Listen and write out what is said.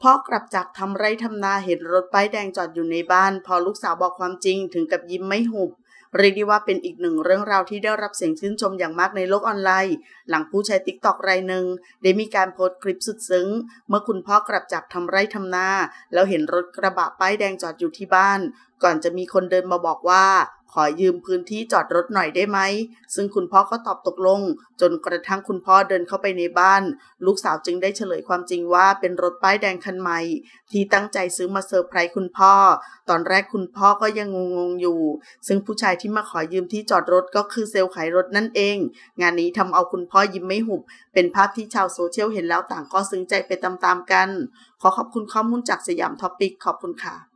พ่อกลับจากทำไร่ทำนาเห็นรถป้ายแดงจอดอยู่ในบ้านพอลูกสาวบอกความจริงถึงกับยิ้มไม่หุบเรียกได้ว่าเป็นอีกหนึ่งเรื่องราวที่ได้รับเสียงชื่นชมอย่างมากในโลกออนไลน์หลังผู้ใช้ TikTok รายหนึ่งได้มีการโพสต์คลิปสุดซึ้งเมื่อคุณพ่อกลับจากทำไร่ทำนาแล้วเห็นรถกระบะป้ายแดงจอดอยู่ที่บ้านก่อนจะมีคนเดินมาบอกว่าขอยืมพื้นที่จอดรถหน่อยได้ไหมซึ่งคุณพ่อก็ตอบตกลงจนกระทั่งคุณพ่อเดินเข้าไปในบ้านลูกสาวจึงได้เฉลยความจริงว่าเป็นรถป้ายแดงคันใหม่ที่ตั้งใจซื้อมาเซอร์ไพรส์คุณพ่อตอนแรกคุณพ่อก็ยังงงๆอยู่ซึ่งผู้ชายที่มาขอยืมที่จอดรถก็คือเซลล์ขายรถนั่นเองงานนี้ทำเอาคุณพ่อยิ้มไม่หุบเป็นภาพที่ชาวโซเชียลเห็นแล้วต่างก็ซึ้งใจไปตามๆกันขอขอบคุณข้อมูลจากสยามท็อปิกขอบคุณค่ะ